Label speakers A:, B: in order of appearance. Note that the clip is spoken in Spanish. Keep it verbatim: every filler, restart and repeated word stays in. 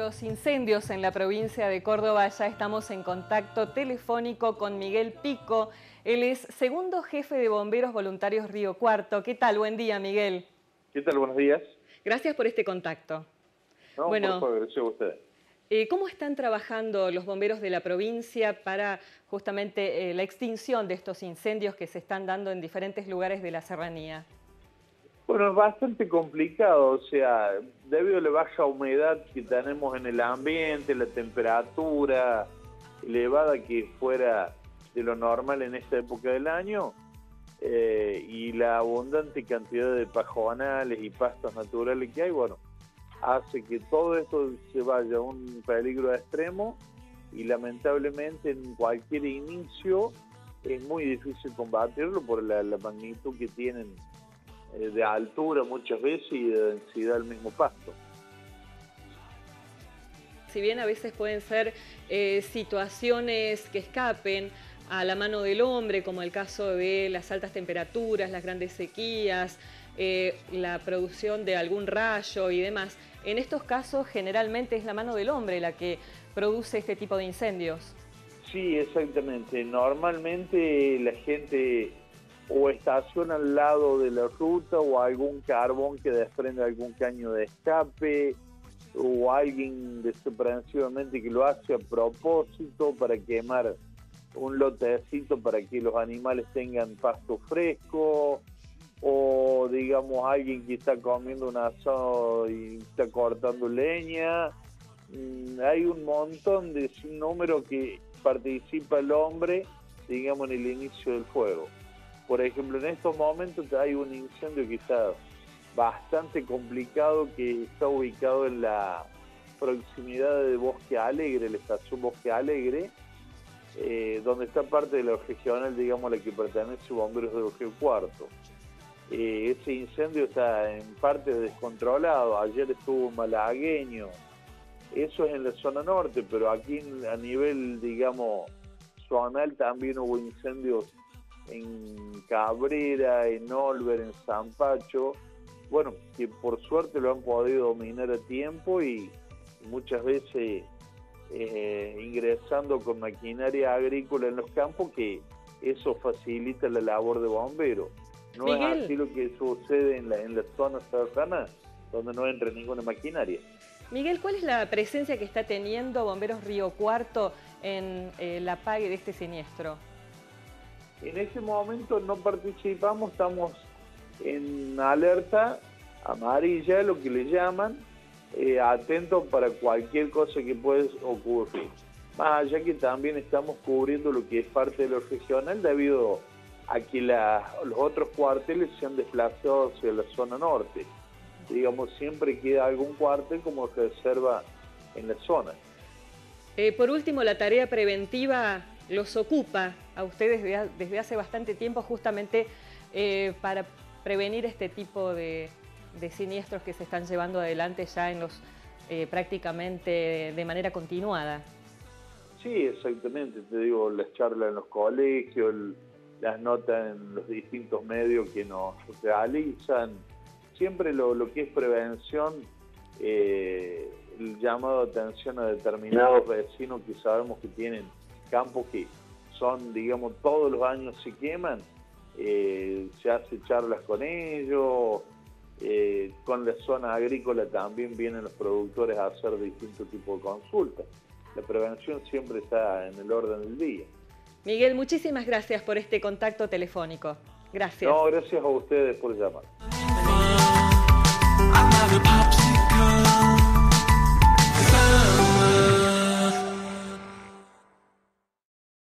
A: los incendios en la provincia de Córdoba, ya estamos en contacto telefónico con Miguel Pico. Él es segundo jefe de Bomberos Voluntarios Río Cuarto. ¿Qué tal? Buen día, Miguel.
B: ¿Qué tal? Buenos días.
A: Gracias por este contacto.
B: No,
A: bueno,
B: por favor, gracias a ustedes.
A: Eh, ¿Cómo están trabajando los bomberos de la provincia para justamente eh, la extinción de estos incendios que se están dando en diferentes lugares de la serranía?
B: Bueno, es bastante complicado, o sea, debido a la baja humedad que tenemos en el ambiente, la temperatura elevada que fuera de lo normal en esta época del año, eh, y la abundante cantidad de pajonales y pastos naturales que hay, bueno, hace que todo esto se vaya a un peligro extremo y lamentablemente en cualquier inicio es muy difícil combatirlo por la, la magnitud que tienen eh, de altura muchas veces y de densidad del mismo pasto.
A: Si bien a veces pueden ser eh, situaciones que escapen a la mano del hombre, como el caso de las altas temperaturas, las grandes sequías, eh, la producción de algún rayo y demás, en estos casos generalmente es la mano del hombre la que produce este tipo de incendios.
B: Sí, exactamente. Normalmente la gente o estaciona al lado de la ruta o algún carbón que desprende algún caño de escape, o alguien desaprensivamente que lo hace a propósito para quemar un lotecito para que los animales tengan pasto fresco, o digamos alguien que está comiendo un asado y está cortando leña. Mm, hay un montón de sin número que participa el hombre, digamos, en el inicio del fuego. Por ejemplo, en estos momentos hay un incendio que está bastante complicado, que está ubicado en la proximidad de Bosque Alegre, la estación Bosque Alegre, eh, donde está parte de la regional, digamos, a la que pertenece Bomberos de Río Cuarto. Eh, ese incendio está en parte descontrolado. Ayer estuvo malagueño. Eso es en la zona norte, pero aquí a nivel, digamos, zonal también hubo incendios en Cabrera, en Olver, en Zampacho. Bueno, que por suerte lo han podido dominar a tiempo y muchas veces eh, ingresando con maquinaria agrícola en los campos, que eso facilita la labor de bomberos. No
A: Miguel,
B: es así lo que sucede en la, en la zona serrana, donde no entra ninguna maquinaria.
A: Miguel, ¿cuál es la presencia que está teniendo Bomberos Río Cuarto en eh, la apague de este siniestro?
B: En este momento no participamos, estamos en alerta amarilla, lo que le llaman, eh, atentos para cualquier cosa que pueda ocurrir. Más allá que también estamos cubriendo lo que es parte de lo regional, debido a que la, los otros cuarteles se han desplazado hacia la zona norte. Digamos, siempre queda algún cuartel como reserva en la zona.
A: Eh, por último, la tarea preventiva los ocupa a ustedes desde, desde hace bastante tiempo justamente eh, para prevenir este tipo de, de siniestros que se están llevando adelante ya en los eh, prácticamente de manera continuada.
B: Sí, exactamente. Te digo, las charlas en los colegios, el, las notas en los distintos medios que nos realizan. Siempre lo, lo que es prevención, eh, el llamado de atención a determinados vecinos que sabemos que tienen campos que son, digamos, todos los años se queman, eh, se hace charlas con ellos, eh, con la zona agrícola también vienen los productores a hacer distintos tipos de consultas. La prevención siempre está en el orden del día.
A: Miguel, muchísimas gracias por este contacto telefónico. Gracias.
B: No, gracias a ustedes por llamar.